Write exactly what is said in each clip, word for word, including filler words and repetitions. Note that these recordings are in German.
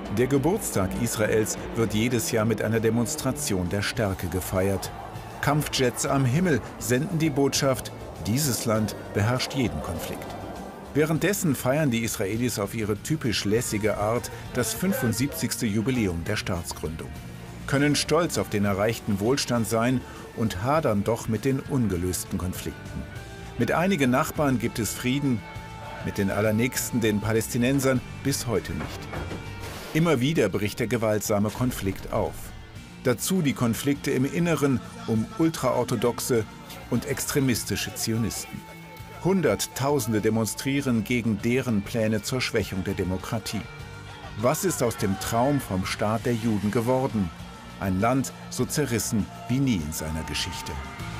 Der Geburtstag Israels wird jedes Jahr mit einer Demonstration der Stärke gefeiert. Kampfjets am Himmel senden die Botschaft, dieses Land beherrscht jeden Konflikt. Währenddessen feiern die Israelis auf ihre typisch lässige Art das fünfundsiebzigste Jubiläum der Staatsgründung, können stolz auf den erreichten Wohlstand sein und hadern doch mit den ungelösten Konflikten. Mit einigen Nachbarn gibt es Frieden, mit den allernächsten, den Palästinensern, bis heute nicht. Immer wieder bricht der gewaltsame Konflikt auf. Dazu die Konflikte im Inneren um ultraorthodoxe und extremistische Zionisten. Hunderttausende demonstrieren gegen deren Pläne zur Schwächung der Demokratie. Was ist aus dem Traum vom Staat der Juden geworden? Ein Land so zerrissen wie nie in seiner Geschichte.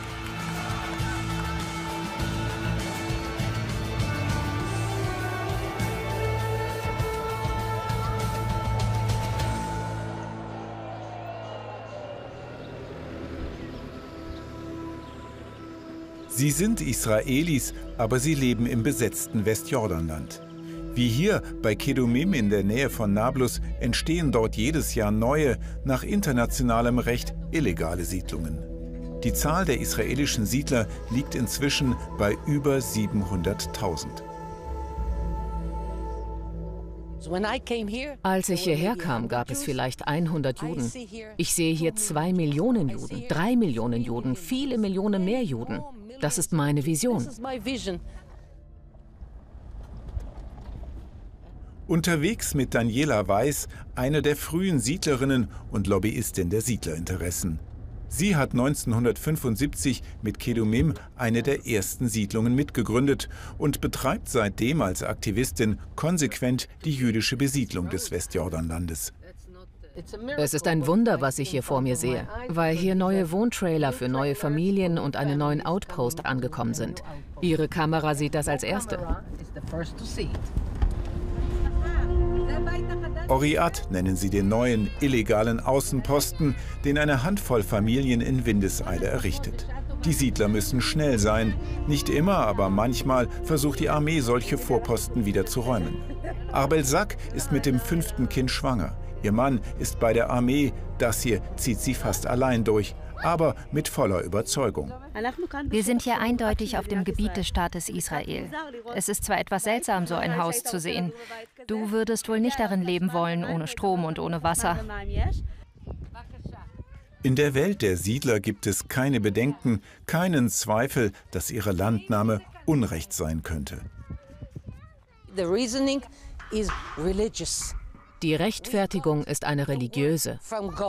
Sie sind Israelis, aber sie leben im besetzten Westjordanland. Wie hier bei Kedumim in der Nähe von Nablus entstehen dort jedes Jahr neue, nach internationalem Recht illegale Siedlungen. Die Zahl der israelischen Siedler liegt inzwischen bei über siebenhunderttausend. Als ich hierher kam, gab es vielleicht hundert Juden. Ich sehe hier zwei Millionen Juden, drei Millionen Juden, viele Millionen mehr Juden. Das ist meine Vision. Unterwegs mit Daniela Weiß, eine der frühen Siedlerinnen und Lobbyistin der Siedlerinteressen. Sie hat neunzehnhundertfünfundsiebzig mit Kedumim eine der ersten Siedlungen mitgegründet und betreibt seitdem als Aktivistin konsequent die jüdische Besiedlung des Westjordanlandes. Es ist ein Wunder, was ich hier vor mir sehe, weil hier neue Wohntrailer für neue Familien und einen neuen Outpost angekommen sind. Ihre Kamera sieht das als erste. Oriat nennen sie den neuen, illegalen Außenposten, den eine Handvoll Familien in Windeseile errichtet. Die Siedler müssen schnell sein. Nicht immer, aber manchmal versucht die Armee, solche Vorposten wieder zu räumen. Arbel Sak ist mit dem fünften Kind schwanger. Ihr Mann ist bei der Armee. Das hier zieht sie fast allein durch, aber mit voller Überzeugung. Wir sind hier eindeutig auf dem Gebiet des Staates Israel. Es ist zwar etwas seltsam, so ein Haus zu sehen. Du würdest wohl nicht darin leben wollen, ohne Strom und ohne Wasser. In der Welt der Siedler gibt es keine Bedenken, keinen Zweifel, dass ihre Landnahme Unrecht sein könnte. Die Rechtfertigung ist eine religiöse.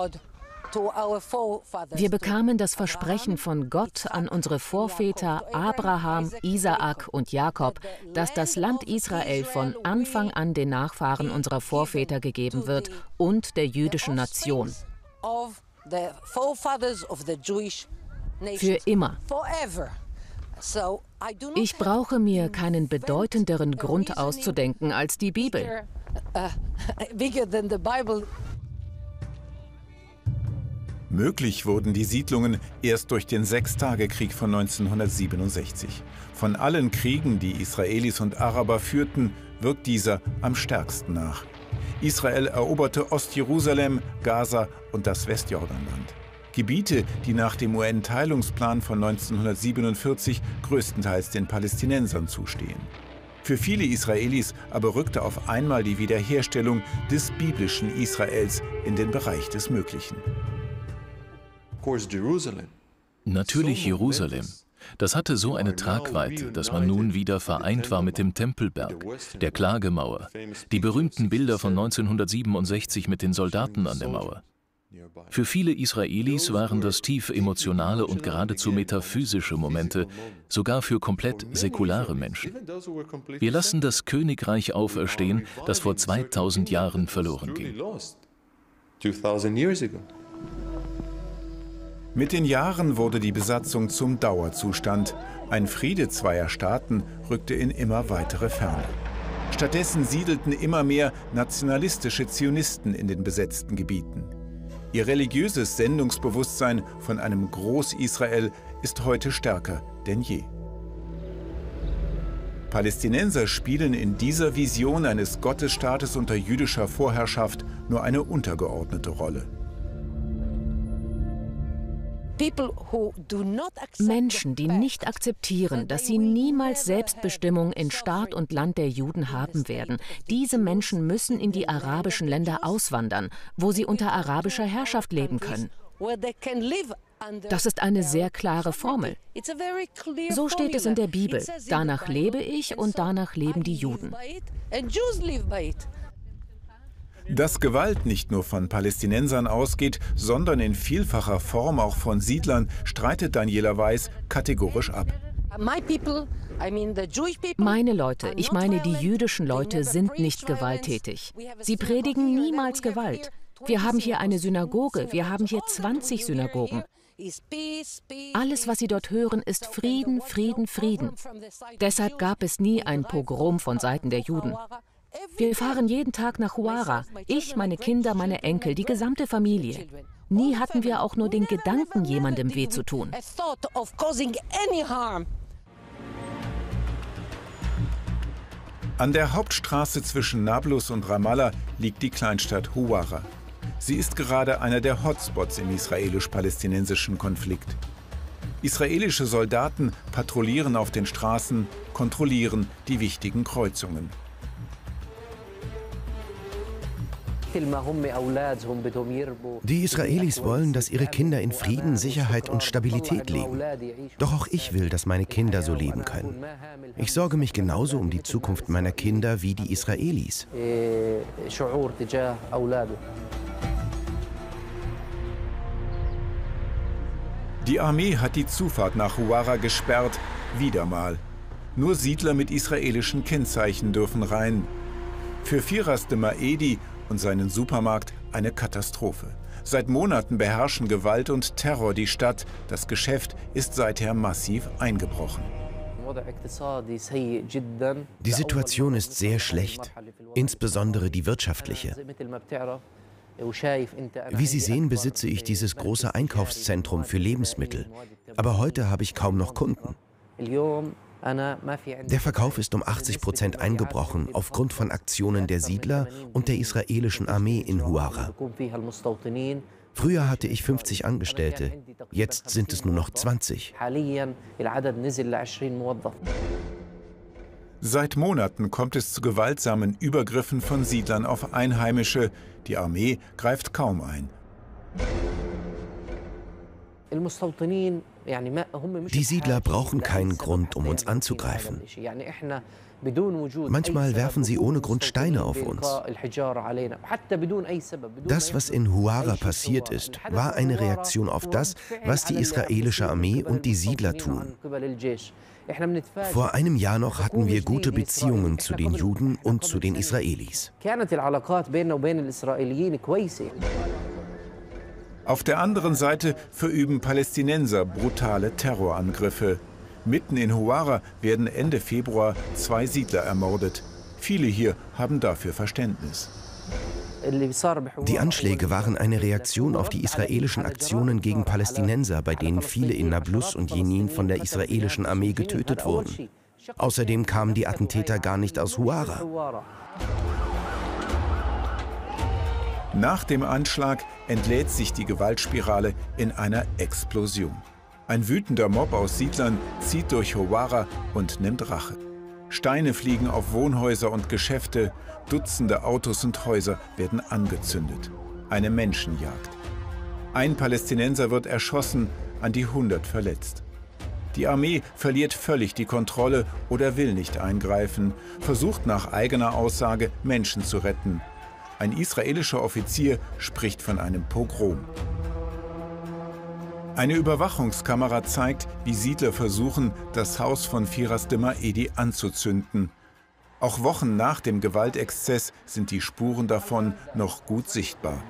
Wir bekamen das Versprechen von Gott an unsere Vorväter Abraham, Isaak und Jakob, dass das Land Israel von Anfang an den Nachfahren unserer Vorväter gegeben wird und der jüdischen Nation. Für immer. Ich brauche mir keinen bedeutenderen Grund auszudenken als die Bibel. Möglich wurden die Siedlungen erst durch den Sechstagekrieg von neunzehnhundertsiebenundsechzig. Von allen Kriegen, die Israelis und Araber führten, wirkt dieser am stärksten nach. Israel eroberte Ostjerusalem, Gaza und das Westjordanland. Gebiete, die nach dem U N-Teilungsplan von neunzehnhundertsiebenundvierzig größtenteils den Palästinensern zustehen. Für viele Israelis aber rückte auf einmal die Wiederherstellung des biblischen Israels in den Bereich des Möglichen. Natürlich Jerusalem. Das hatte so eine Tragweite, dass man nun wieder vereint war mit dem Tempelberg, der Klagemauer, die berühmten Bilder von neunzehnhundertsiebenundsechzig mit den Soldaten an der Mauer. Für viele Israelis waren das tief emotionale und geradezu metaphysische Momente, sogar für komplett säkulare Menschen. Wir lassen das Königreich auferstehen, das vor zweitausend Jahren verloren ging. Mit den Jahren wurde die Besatzung zum Dauerzustand. Ein Friede zweier Staaten rückte in immer weitere Ferne. Stattdessen siedelten immer mehr nationalistische Zionisten in den besetzten Gebieten. Ihr religiöses Sendungsbewusstsein von einem Groß-Israel ist heute stärker denn je. Palästinenser spielen in dieser Vision eines Gottesstaates unter jüdischer Vorherrschaft nur eine untergeordnete Rolle. Menschen, die nicht akzeptieren, dass sie niemals Selbstbestimmung in Staat und Land der Juden haben werden, diese Menschen müssen in die arabischen Länder auswandern, wo sie unter arabischer Herrschaft leben können. Das ist eine sehr klare Formel. So steht es in der Bibel. Danach lebe ich und danach leben die Juden. Dass Gewalt nicht nur von Palästinensern ausgeht, sondern in vielfacher Form auch von Siedlern, streitet Daniela Weiß kategorisch ab. Meine Leute, ich meine die jüdischen Leute, sind nicht gewalttätig. Sie predigen niemals Gewalt. Wir haben hier eine Synagoge, wir haben hier zwanzig Synagogen. Alles, was Sie dort hören, ist Frieden, Frieden, Frieden. Deshalb gab es nie ein Pogrom von Seiten der Juden. Wir fahren jeden Tag nach Huwara. Ich, meine Kinder, meine Enkel, die gesamte Familie. Nie hatten wir auch nur den Gedanken, jemandem weh zu tun. An der Hauptstraße zwischen Nablus und Ramallah liegt die Kleinstadt Huwara. Sie ist gerade einer der Hotspots im israelisch-palästinensischen Konflikt. Israelische Soldaten patrouillieren auf den Straßen, kontrollieren die wichtigen Kreuzungen. Die Israelis wollen, dass ihre Kinder in Frieden, Sicherheit und Stabilität leben. Doch auch ich will, dass meine Kinder so leben können. Ich sorge mich genauso um die Zukunft meiner Kinder wie die Israelis. Die Armee hat die Zufahrt nach Huwara gesperrt, wieder mal. Nur Siedler mit israelischen Kennzeichen dürfen rein. Für Firas de Maedi und seinen Supermarkt eine Katastrophe. Seit Monaten beherrschen Gewalt und Terror die Stadt. Das Geschäft ist seither massiv eingebrochen. Die Situation ist sehr schlecht, insbesondere die wirtschaftliche. Wie Sie sehen, besitze ich dieses große Einkaufszentrum für Lebensmittel. Aber heute habe ich kaum noch Kunden. Der Verkauf ist um achtzig Prozent eingebrochen aufgrund von Aktionen der Siedler und der israelischen Armee in Huwara. Früher hatte ich fünfzig Angestellte, jetzt sind es nur noch zwanzig. Seit Monaten kommt es zu gewaltsamen Übergriffen von Siedlern auf Einheimische. Die Armee greift kaum ein. Die Siedler brauchen keinen Grund, um uns anzugreifen. Manchmal werfen sie ohne Grund Steine auf uns. Das, was in Huwara passiert ist, war eine Reaktion auf das, was die israelische Armee und die Siedler tun. Vor einem Jahr noch hatten wir gute Beziehungen zu den Juden und zu den Israelis. Auf der anderen Seite verüben Palästinenser brutale Terrorangriffe. Mitten in Huwara werden Ende Februar zwei Siedler ermordet. Viele hier haben dafür Verständnis. Die Anschläge waren eine Reaktion auf die israelischen Aktionen gegen Palästinenser, bei denen viele in Nablus und Jenin von der israelischen Armee getötet wurden. Außerdem kamen die Attentäter gar nicht aus Huwara. Nach dem Anschlag entlädt sich die Gewaltspirale in einer Explosion. Ein wütender Mob aus Siedlern zieht durch Huwara und nimmt Rache. Steine fliegen auf Wohnhäuser und Geschäfte, Dutzende Autos und Häuser werden angezündet. Eine Menschenjagd. Ein Palästinenser wird erschossen, an die hundert verletzt. Die Armee verliert völlig die Kontrolle oder will nicht eingreifen, versucht nach eigener Aussage, Menschen zu retten. Ein israelischer Offizier spricht von einem Pogrom. Eine Überwachungskamera zeigt, wie Siedler versuchen, das Haus von Firas de Maedi anzuzünden. Auch Wochen nach dem Gewaltexzess sind die Spuren davon noch gut sichtbar.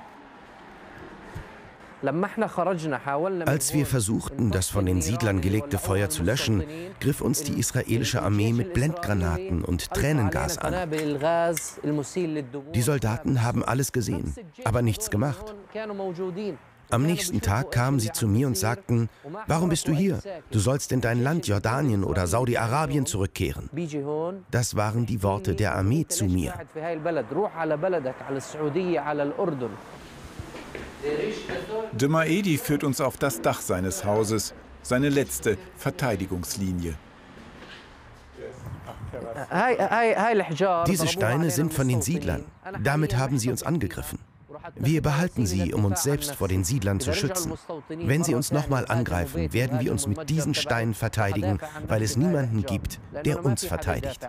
Als wir versuchten, das von den Siedlern gelegte Feuer zu löschen, griff uns die israelische Armee mit Blendgranaten und Tränengas an. Die Soldaten haben alles gesehen, aber nichts gemacht. Am nächsten Tag kamen sie zu mir und sagten, warum bist du hier? Du sollst in dein Land Jordanien oder Saudi-Arabien zurückkehren. Das waren die Worte der Armee zu mir. De Maedi führt uns auf das Dach seines Hauses, seine letzte Verteidigungslinie. Diese Steine sind von den Siedlern. Damit haben sie uns angegriffen. Wir behalten sie, um uns selbst vor den Siedlern zu schützen. Wenn sie uns nochmal angreifen, werden wir uns mit diesen Steinen verteidigen, weil es niemanden gibt, der uns verteidigt.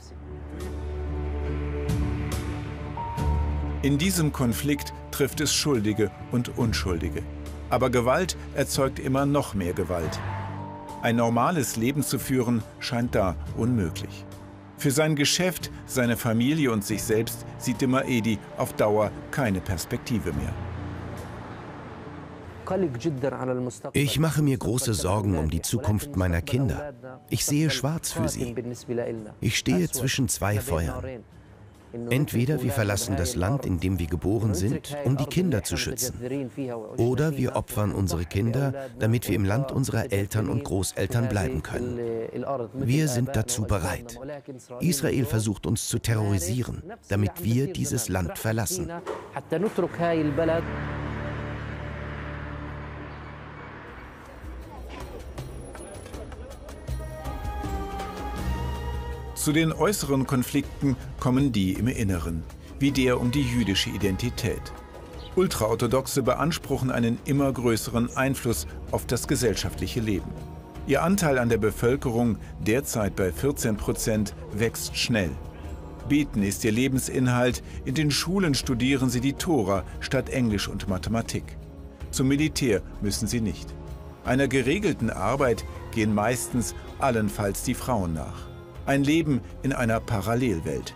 In diesem Konflikt trifft es Schuldige und Unschuldige. Aber Gewalt erzeugt immer noch mehr Gewalt. Ein normales Leben zu führen, scheint da unmöglich. Für sein Geschäft, seine Familie und sich selbst sieht de Maedi auf Dauer keine Perspektive mehr. Ich mache mir große Sorgen um die Zukunft meiner Kinder. Ich sehe schwarz für sie. Ich stehe zwischen zwei Feuern. Entweder wir verlassen das Land, in dem wir geboren sind, um die Kinder zu schützen. Oder wir opfern unsere Kinder, damit wir im Land unserer Eltern und Großeltern bleiben können. Wir sind dazu bereit. Israel versucht uns zu terrorisieren, damit wir dieses Land verlassen. Zu den äußeren Konflikten kommen die im Inneren, wie der um die jüdische Identität. Ultraorthodoxe beanspruchen einen immer größeren Einfluss auf das gesellschaftliche Leben. Ihr Anteil an der Bevölkerung, derzeit bei vierzehn Prozent, wächst schnell. Beten ist ihr Lebensinhalt, in den Schulen studieren sie die Tora statt Englisch und Mathematik. Zum Militär müssen sie nicht. Einer geregelten Arbeit gehen meistens allenfalls die Frauen nach. Ein Leben in einer Parallelwelt.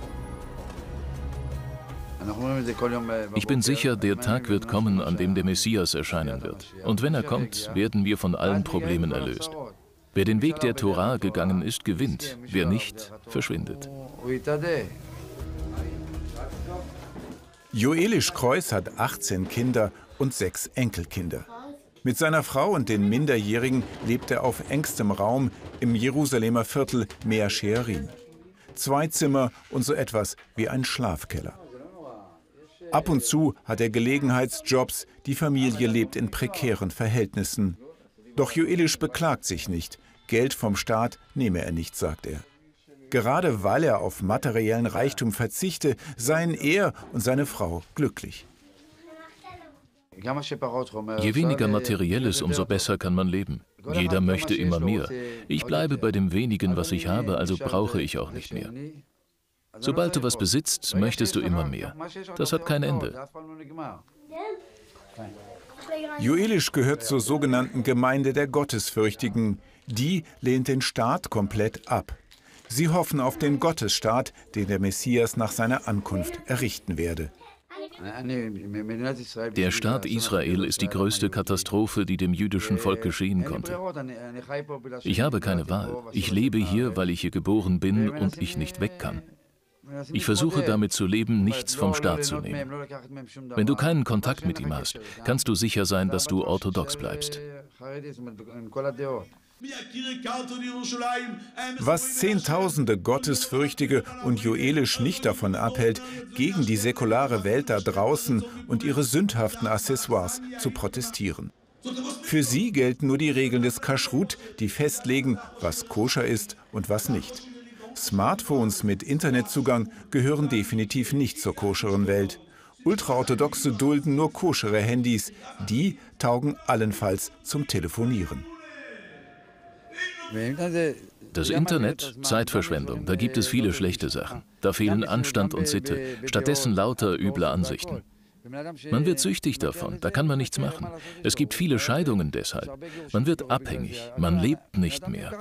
Ich bin sicher, der Tag wird kommen, an dem der Messias erscheinen wird. Und wenn er kommt, werden wir von allen Problemen erlöst. Wer den Weg der Tora gegangen ist, gewinnt. Wer nicht, verschwindet. Joelisch Kreuz hat achtzehn Kinder und sechs Enkelkinder. Mit seiner Frau und den Minderjährigen lebt er auf engstem Raum im Jerusalemer Viertel Mea Shearim. Zwei Zimmer und so etwas wie ein Schlafkeller. Ab und zu hat er Gelegenheitsjobs, die Familie lebt in prekären Verhältnissen. Doch Joelisch beklagt sich nicht. Geld vom Staat nehme er nicht, sagt er. Gerade weil er auf materiellen Reichtum verzichte, seien er und seine Frau glücklich. Je weniger Materielles, umso besser kann man leben. Jeder möchte immer mehr. Ich bleibe bei dem wenigen, was ich habe, also brauche ich auch nicht mehr. Sobald du was besitzt, möchtest du immer mehr. Das hat kein Ende. Joelisch gehört zur sogenannten Gemeinde der Gottesfürchtigen. Die lehnt den Staat komplett ab. Sie hoffen auf den Gottesstaat, den der Messias nach seiner Ankunft errichten werde. Der Staat Israel ist die größte Katastrophe, die dem jüdischen Volk geschehen konnte. Ich habe keine Wahl. Ich lebe hier, weil ich hier geboren bin und ich nicht weg kann. Ich versuche damit zu leben, nichts vom Staat zu nehmen. Wenn du keinen Kontakt mit ihm hast, kannst du sicher sein, dass du orthodox bleibst. Was Zehntausende Gottesfürchtige und Joelisch nicht davon abhält, gegen die säkulare Welt da draußen und ihre sündhaften Accessoires zu protestieren. Für sie gelten nur die Regeln des Kashrut, die festlegen, was koscher ist und was nicht. Smartphones mit Internetzugang gehören definitiv nicht zur koscheren Welt. Ultraorthodoxe dulden nur koschere Handys, die taugen allenfalls zum Telefonieren. Das Internet, Zeitverschwendung, da gibt es viele schlechte Sachen. Da fehlen Anstand und Sitte, stattdessen lauter üble Ansichten. Man wird süchtig davon, da kann man nichts machen. Es gibt viele Scheidungen deshalb. Man wird abhängig, man lebt nicht mehr.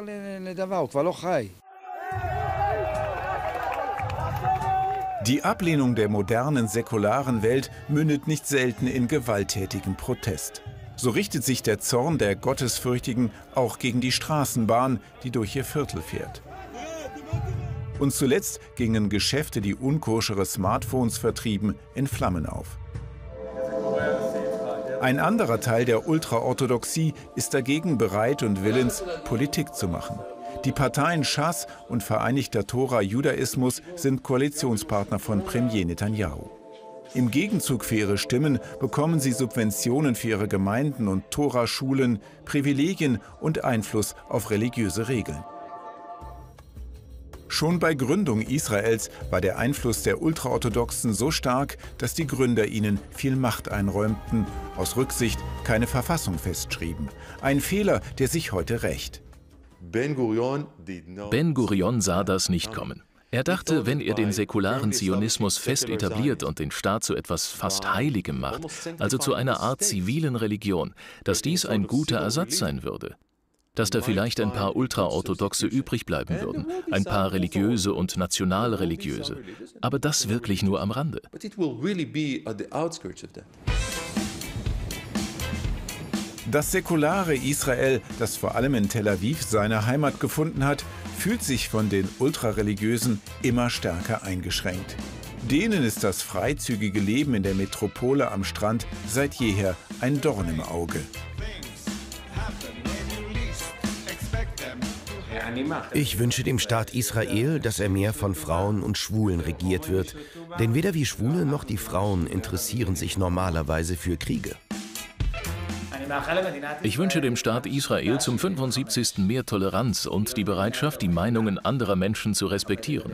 Die Ablehnung der modernen, säkularen Welt mündet nicht selten in gewalttätigen Protest. So richtet sich der Zorn der Gottesfürchtigen auch gegen die Straßenbahn, die durch ihr Viertel fährt. Und zuletzt gingen Geschäfte, die unkoschere Smartphones vertrieben, in Flammen auf. Ein anderer Teil der Ultraorthodoxie ist dagegen bereit und willens, Politik zu machen. Die Parteien Schas und Vereinigter Tora-Judaismus sind Koalitionspartner von Premier Netanyahu. Im Gegenzug für ihre Stimmen bekommen sie Subventionen für ihre Gemeinden und Tora-Schulen, Privilegien und Einfluss auf religiöse Regeln. Schon bei Gründung Israels war der Einfluss der Ultraorthodoxen so stark, dass die Gründer ihnen viel Macht einräumten, aus Rücksicht keine Verfassung festschrieben. Ein Fehler, der sich heute rächt. Ben-Gurion sah das nicht kommen. Er dachte, wenn er den säkularen Zionismus fest etabliert und den Staat zu etwas fast Heiligem macht, also zu einer Art zivilen Religion, dass dies ein guter Ersatz sein würde. Dass da vielleicht ein paar Ultraorthodoxe übrig bleiben würden, ein paar religiöse und nationalreligiöse. Aber das wirklich nur am Rande. Das säkulare Israel, das vor allem in Tel Aviv seine Heimat gefunden hat, fühlt sich von den Ultrareligiösen immer stärker eingeschränkt. Denen ist das freizügige Leben in der Metropole am Strand seit jeher ein Dorn im Auge. Ich wünsche dem Staat Israel, dass er mehr von Frauen und Schwulen regiert wird. Denn weder die Schwule noch die Frauen interessieren sich normalerweise für Kriege. Ich wünsche dem Staat Israel zum fünfundsiebzigsten mehr Toleranz und die Bereitschaft, die Meinungen anderer Menschen zu respektieren.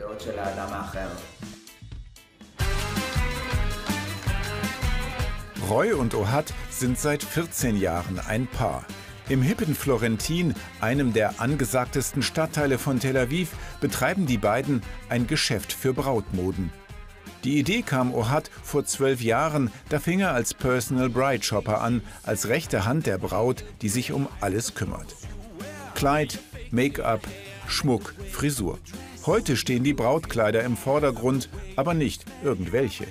Roy und Ohad sind seit vierzehn Jahren ein Paar. Im hippen Florentin, einem der angesagtesten Stadtteile von Tel Aviv, betreiben die beiden ein Geschäft für Brautmoden. Die Idee kam Ohad vor zwölf Jahren, da fing er als Personal Bride Shopper an, als rechte Hand der Braut, die sich um alles kümmert. Kleid, Make-up, Schmuck, Frisur. Heute stehen die Brautkleider im Vordergrund, aber nicht irgendwelche.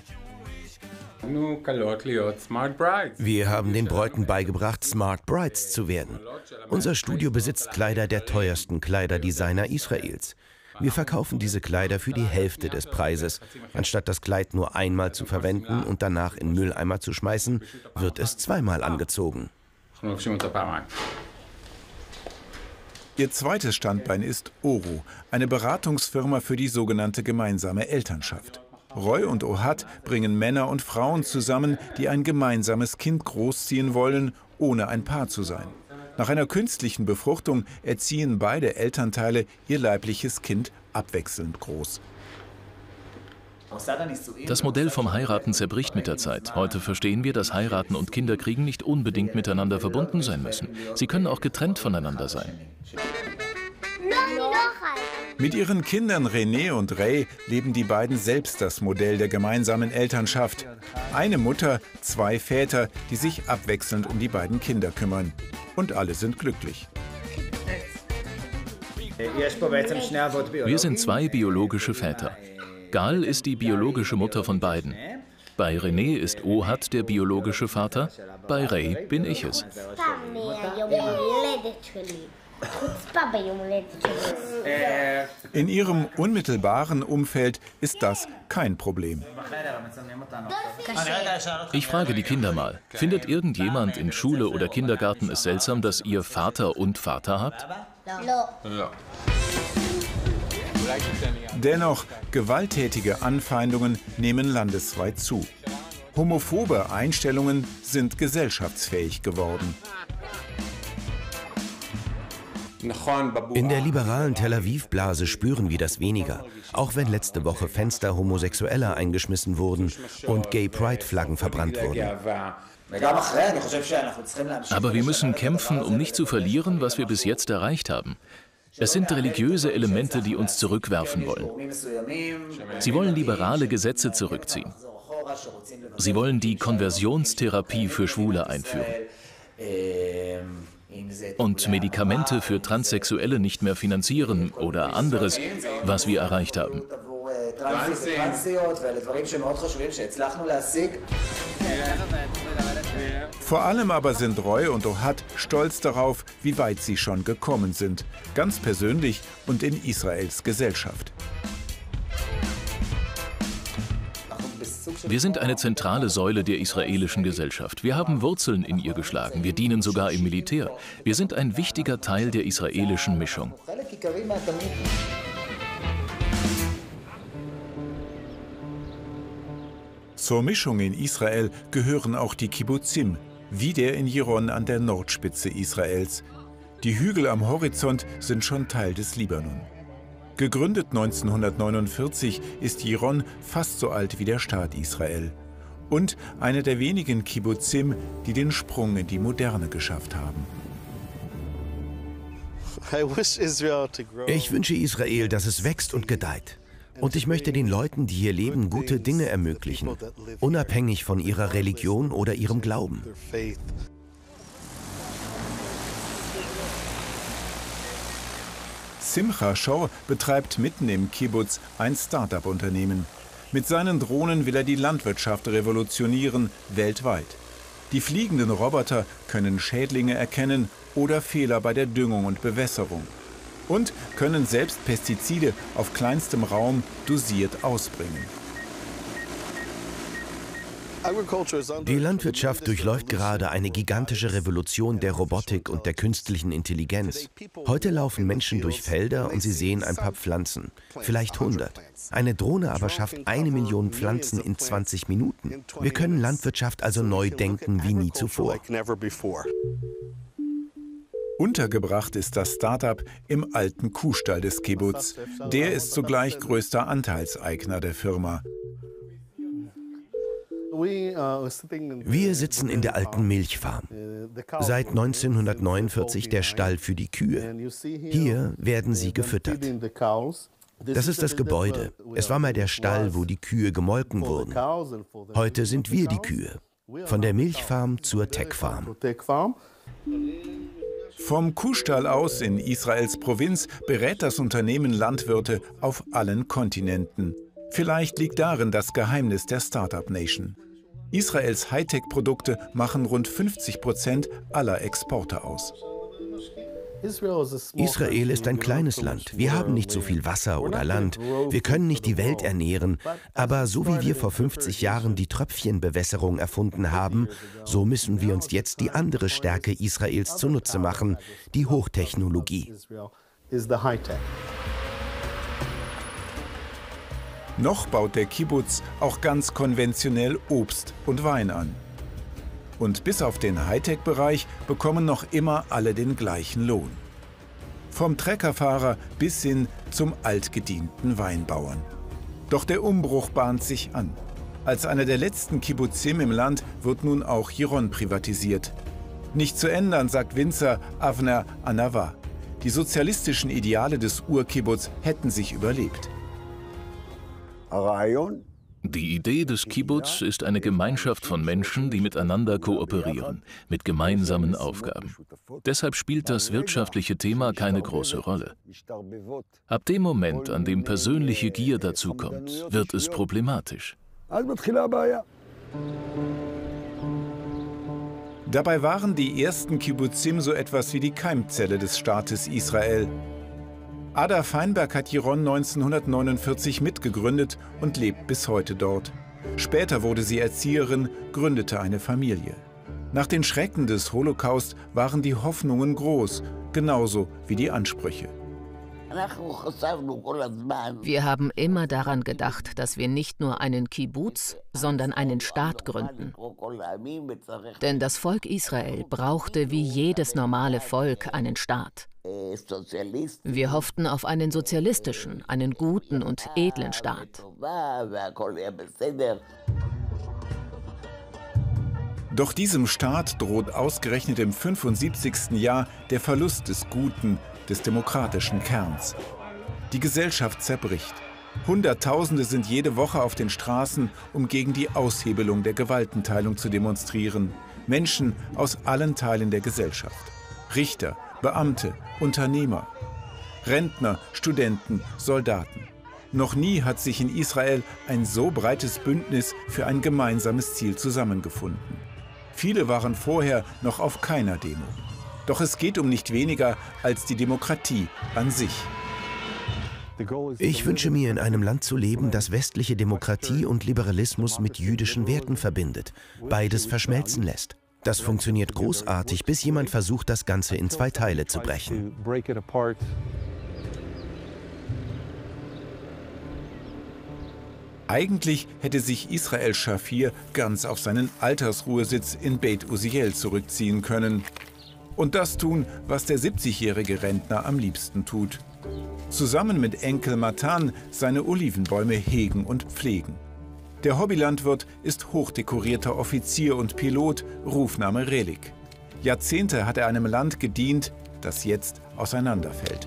Wir haben den Bräuten beigebracht, Smart Brides zu werden. Unser Studio besitzt Kleider der teuersten Kleiderdesigner Israels. Wir verkaufen diese Kleider für die Hälfte des Preises. Anstatt das Kleid nur einmal zu verwenden und danach in Mülleimer zu schmeißen, wird es zweimal angezogen. Ihr zweites Standbein ist Oro, eine Beratungsfirma für die sogenannte gemeinsame Elternschaft. Roy und Ohad bringen Männer und Frauen zusammen, die ein gemeinsames Kind großziehen wollen, ohne ein Paar zu sein. Nach einer künstlichen Befruchtung erziehen beide Elternteile ihr leibliches Kind abwechselnd groß. Das Modell vom Heiraten zerbricht mit der Zeit. Heute verstehen wir, dass Heiraten und Kinderkriegen nicht unbedingt miteinander verbunden sein müssen. Sie können auch getrennt voneinander sein. Mit ihren Kindern René und Ray leben die beiden selbst das Modell der gemeinsamen Elternschaft. Eine Mutter, zwei Väter, die sich abwechselnd um die beiden Kinder kümmern. Und alle sind glücklich. Wir sind zwei biologische Väter. Gal ist die biologische Mutter von beiden. Bei René ist Ohad der biologische Vater, bei Ray bin ich es. In ihrem unmittelbaren Umfeld ist das kein Problem. Ich frage die Kinder mal, findet irgendjemand in Schule oder Kindergarten es seltsam, dass ihr Vater und Vater habt? Dennoch, gewalttätige Anfeindungen nehmen landesweit zu. Homophobe Einstellungen sind gesellschaftsfähig geworden. In der liberalen Tel Aviv-Blase spüren wir das weniger, auch wenn letzte Woche Fenster Homosexueller eingeschmissen wurden und Gay-Pride-Flaggen verbrannt wurden. Aber wir müssen kämpfen, um nicht zu verlieren, was wir bis jetzt erreicht haben. Es sind religiöse Elemente, die uns zurückwerfen wollen. Sie wollen liberale Gesetze zurückziehen. Sie wollen die Konversionstherapie für Schwule einführen. Und Medikamente für Transsexuelle nicht mehr finanzieren oder anderes, was wir erreicht haben. Vor allem aber sind Roy und Ohad stolz darauf, wie weit sie schon gekommen sind, ganz persönlich und in Israels Gesellschaft. Wir sind eine zentrale Säule der israelischen Gesellschaft. Wir haben Wurzeln in ihr geschlagen. Wir dienen sogar im Militär. Wir sind ein wichtiger Teil der israelischen Mischung. Zur Mischung in Israel gehören auch die Kibbutzim, wie der in Jiron an der Nordspitze Israels. Die Hügel am Horizont sind schon Teil des Libanon. Gegründet neunzehnhundertneunundvierzig ist Jiron fast so alt wie der Staat Israel. Und eine der wenigen Kibbutzim, die den Sprung in die Moderne geschafft haben. Ich wünsche Israel, dass es wächst und gedeiht. Und ich möchte den Leuten, die hier leben, gute Dinge ermöglichen, unabhängig von ihrer Religion oder ihrem Glauben. Simcha Shor betreibt mitten im Kibbutz ein Start-up-Unternehmen. Mit seinen Drohnen will er die Landwirtschaft revolutionieren, weltweit. Die fliegenden Roboter können Schädlinge erkennen oder Fehler bei der Düngung und Bewässerung. Und können selbst Pestizide auf kleinstem Raum dosiert ausbringen. Die Landwirtschaft durchläuft gerade eine gigantische Revolution der Robotik und der künstlichen Intelligenz. Heute laufen Menschen durch Felder und sie sehen ein paar Pflanzen, vielleicht hundert. Eine Drohne aber schafft eine Million Pflanzen in zwanzig Minuten. Wir können Landwirtschaft also neu denken wie nie zuvor. Untergebracht ist das Start-up im alten Kuhstall des Kibbutz. Der ist zugleich größter Anteilseigner der Firma. Wir sitzen in der alten Milchfarm. Seit neunzehnhundertneunundvierzig der Stall für die Kühe. Hier werden sie gefüttert. Das ist das Gebäude. Es war mal der Stall, wo die Kühe gemolken wurden. Heute sind wir die Kühe. Von der Milchfarm zur Tech-Farm. Vom Kuhstall aus in Israels Provinz berät das Unternehmen Landwirte auf allen Kontinenten. Vielleicht liegt darin das Geheimnis der Startup Nation. Israels Hightech-Produkte machen rund fünfzig Prozent aller Exporte aus. Israel ist ein kleines Land. Wir haben nicht so viel Wasser oder Land. Wir können nicht die Welt ernähren. Aber so wie wir vor fünfzig Jahren die Tröpfchenbewässerung erfunden haben, so müssen wir uns jetzt die andere Stärke Israels zunutze machen, die Hochtechnologie. Noch baut der Kibbutz auch ganz konventionell Obst und Wein an. Und bis auf den Hightech-Bereich bekommen noch immer alle den gleichen Lohn. Vom Treckerfahrer bis hin zum altgedienten Weinbauern. Doch der Umbruch bahnt sich an. Als einer der letzten Kibbutzim im Land wird nun auch Jiron privatisiert. Nicht zu ändern, sagt Winzer Avner Anava. Die sozialistischen Ideale des Urkibbutz hätten sich überlebt. Die Idee des Kibbutz ist eine Gemeinschaft von Menschen, die miteinander kooperieren, mit gemeinsamen Aufgaben. Deshalb spielt das wirtschaftliche Thema keine große Rolle. Ab dem Moment, an dem persönliche Gier dazukommt, wird es problematisch. Dabei waren die ersten Kibbutzim so etwas wie die Keimzelle des Staates Israel. Ada Feinberg hat Jiron neunzehnhundertneunundvierzig mitgegründet und lebt bis heute dort. Später wurde sie Erzieherin, gründete eine Familie. Nach den Schrecken des Holocaust waren die Hoffnungen groß, genauso wie die Ansprüche. Wir haben immer daran gedacht, dass wir nicht nur einen Kibbutz, sondern einen Staat gründen. Denn das Volk Israel brauchte wie jedes normale Volk einen Staat. Wir hofften auf einen sozialistischen, einen guten und edlen Staat. Doch diesem Staat droht ausgerechnet im fünfundsiebzigsten Jahr der Verlust des Guten, des demokratischen Kerns. Die Gesellschaft zerbricht. Hunderttausende sind jede Woche auf den Straßen, um gegen die Aushebelung der Gewaltenteilung zu demonstrieren. Menschen aus allen Teilen der Gesellschaft. Richter, Beamte, Unternehmer, Rentner, Studenten, Soldaten. Noch nie hat sich in Israel ein so breites Bündnis für ein gemeinsames Ziel zusammengefunden. Viele waren vorher noch auf keiner Demo. Doch es geht um nicht weniger als die Demokratie an sich. Ich wünsche mir, in einem Land zu leben, das westliche Demokratie und Liberalismus mit jüdischen Werten verbindet, beides verschmelzen lässt. Das funktioniert großartig, bis jemand versucht, das Ganze in zwei Teile zu brechen. Eigentlich hätte sich Israel Shafir ganz auf seinen Altersruhesitz in Beit Uziel zurückziehen können. Und das tun, was der siebzigjährige Rentner am liebsten tut. Zusammen mit Enkel Matan seine Olivenbäume hegen und pflegen. Der Hobbylandwirt ist hochdekorierter Offizier und Pilot, Rufname Relik. Jahrzehnte hat er einem Land gedient, das jetzt auseinanderfällt.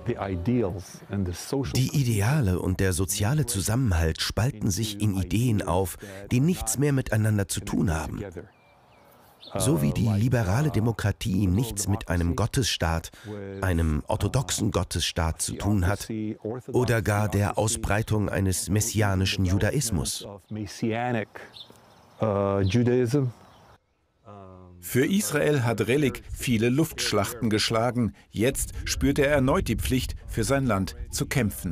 Die Ideale und der soziale Zusammenhalt spalten sich in Ideen auf, die nichts mehr miteinander zu tun haben. So wie die liberale Demokratie nichts mit einem Gottesstaat, einem orthodoxen Gottesstaat zu tun hat oder gar der Ausbreitung eines messianischen Judaismus. Für Israel hat Relik viele Luftschlachten geschlagen. Jetzt spürt er erneut die Pflicht, für sein Land zu kämpfen.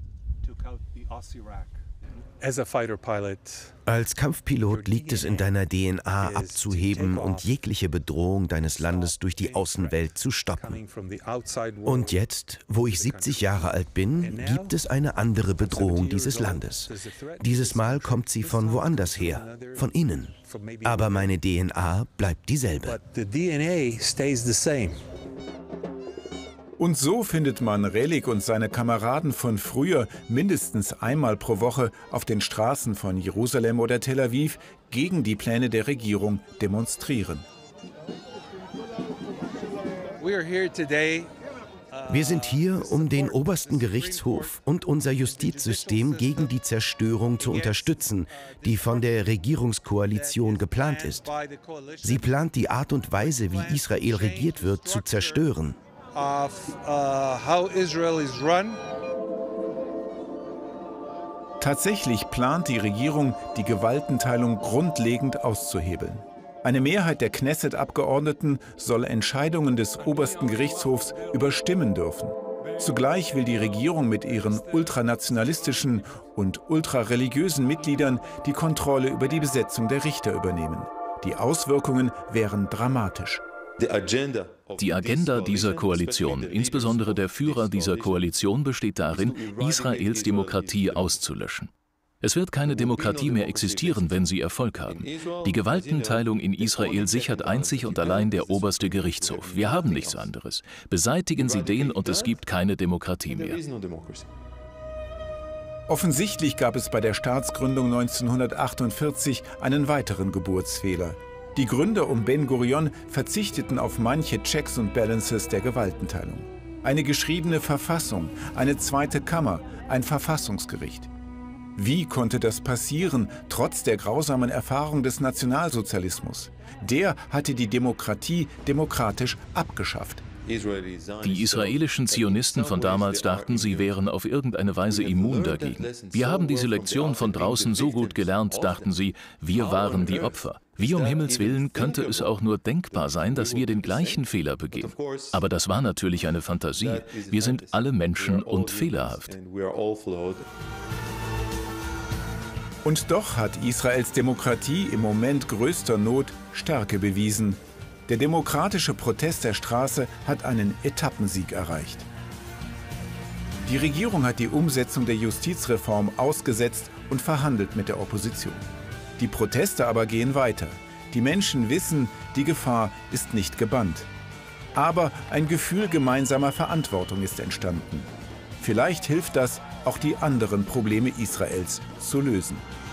Als Kampfpilot liegt es in deiner D N A abzuheben und jegliche Bedrohung deines Landes durch die Außenwelt zu stoppen. Und jetzt, wo ich siebzig Jahre alt bin, gibt es eine andere Bedrohung dieses Landes. Dieses Mal kommt sie von woanders her, von innen. Aber meine D N A bleibt dieselbe. Und so findet man Relik und seine Kameraden von früher mindestens einmal pro Woche auf den Straßen von Jerusalem oder Tel Aviv gegen die Pläne der Regierung demonstrieren. Wir sind hier, um den obersten Gerichtshof und unser Justizsystem gegen die Zerstörung zu unterstützen, die von der Regierungskoalition geplant ist. Sie plant, die Art und Weise, wie Israel regiert wird, zu zerstören. Of, uh, how Israel is run. Tatsächlich plant die Regierung, die Gewaltenteilung grundlegend auszuhebeln. Eine Mehrheit der Knesset-Abgeordneten soll Entscheidungen des obersten Gerichtshofs überstimmen dürfen. Zugleich will die Regierung mit ihren ultranationalistischen und ultrareligiösen Mitgliedern die Kontrolle über die Besetzung der Richter übernehmen. Die Auswirkungen wären dramatisch. Die Agenda dieser Koalition, insbesondere der Führer dieser Koalition, besteht darin, Israels Demokratie auszulöschen. Es wird keine Demokratie mehr existieren, wenn sie Erfolg haben. Die Gewaltenteilung in Israel sichert einzig und allein der oberste Gerichtshof. Wir haben nichts anderes. Beseitigen Sie den und es gibt keine Demokratie mehr. Offensichtlich gab es bei der Staatsgründung neunzehnhundertachtundvierzig einen weiteren Geburtsfehler. Die Gründer um Ben Gurion verzichteten auf manche Checks und Balances der Gewaltenteilung. Eine geschriebene Verfassung, eine zweite Kammer, ein Verfassungsgericht. Wie konnte das passieren, trotz der grausamen Erfahrung des Nationalsozialismus? Der hatte die Demokratie demokratisch abgeschafft. Die israelischen Zionisten von damals dachten, sie wären auf irgendeine Weise immun dagegen. Wir haben diese Lektion von draußen so gut gelernt, dachten sie, wir waren die Opfer. Wie um Himmels Willen könnte es auch nur denkbar sein, dass wir den gleichen Fehler begehen. Aber das war natürlich eine Fantasie. Wir sind alle Menschen und fehlerhaft. Und doch hat Israels Demokratie im Moment größter Not Stärke bewiesen. Der demokratische Protest der Straße hat einen Etappensieg erreicht. Die Regierung hat die Umsetzung der Justizreform ausgesetzt und verhandelt mit der Opposition. Die Proteste aber gehen weiter. Die Menschen wissen, die Gefahr ist nicht gebannt. Aber ein Gefühl gemeinsamer Verantwortung ist entstanden. Vielleicht hilft das, auch die anderen Probleme Israels zu lösen.